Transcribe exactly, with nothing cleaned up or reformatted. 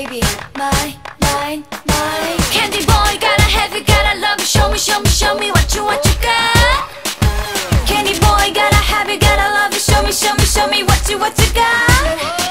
baby, mine, mine, mine. Candy boy, gotta have you, gotta love you. Show me, show me, show me what you, what you got. Candy boy, gotta have you, gotta love you. Show me, show me, show me what you, what you got.